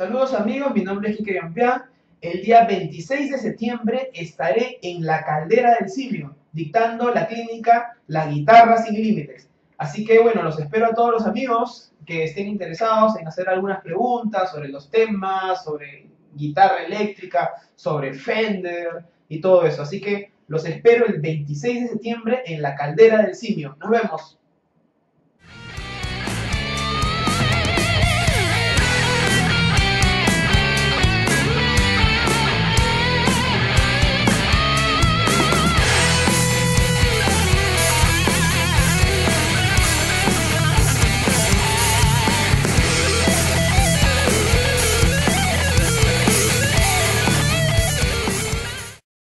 Saludos amigos, mi nombre es Quique Gampián. El día 26 de septiembre estaré en la Caldera del Simio, dictando la clínica La Guitarra Sin Límites. Así que bueno, los espero a todos los amigos que estén interesados en hacer algunas preguntas sobre los temas, sobre guitarra eléctrica, sobre Fender y todo eso. Así que los espero el 26 de septiembre en la Caldera del Simio. Nos vemos.